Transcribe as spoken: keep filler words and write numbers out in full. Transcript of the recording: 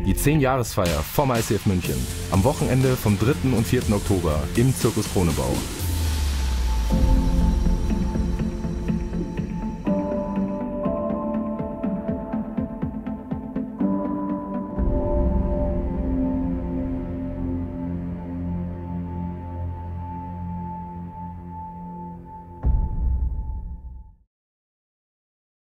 Die zehn-Jahresfeier vom I C F München. Am Wochenende vom dritten und vierten Oktober im Zirkus Kronebau.